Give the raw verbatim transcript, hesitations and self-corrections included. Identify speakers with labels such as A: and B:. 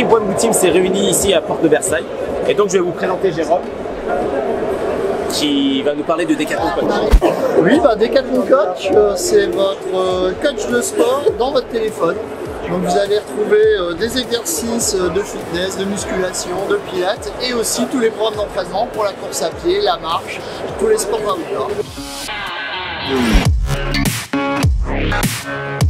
A: One Blue Team s'est réuni ici à Porte de Versailles. Et donc je vais vous présenter Jérôme, qui va nous parler de Decathlon Coach.
B: Oui, bah, Decathlon Coach, euh, c'est votre euh, coach de sport dans votre téléphone. Donc vous allez retrouver euh, des exercices de fitness, de musculation, de pilates et aussi tous les programmes d'entraînement pour la course à pied, la marche, tous les sports outdoor.